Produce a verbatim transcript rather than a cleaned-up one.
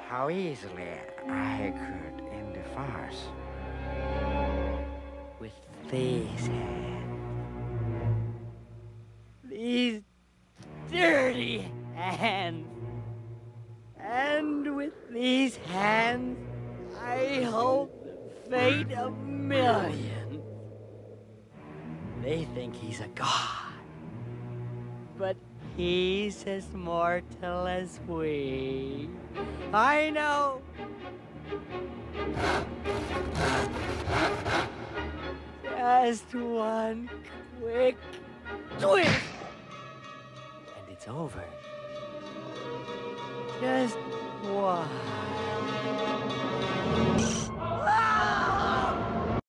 how easily I could end the farce with these hands. These dirty hands. And with these hands, I hold the fate of millions. They think he's a god, but he's as mortal as we. I know. Just one quick twist, and it's over. Just one.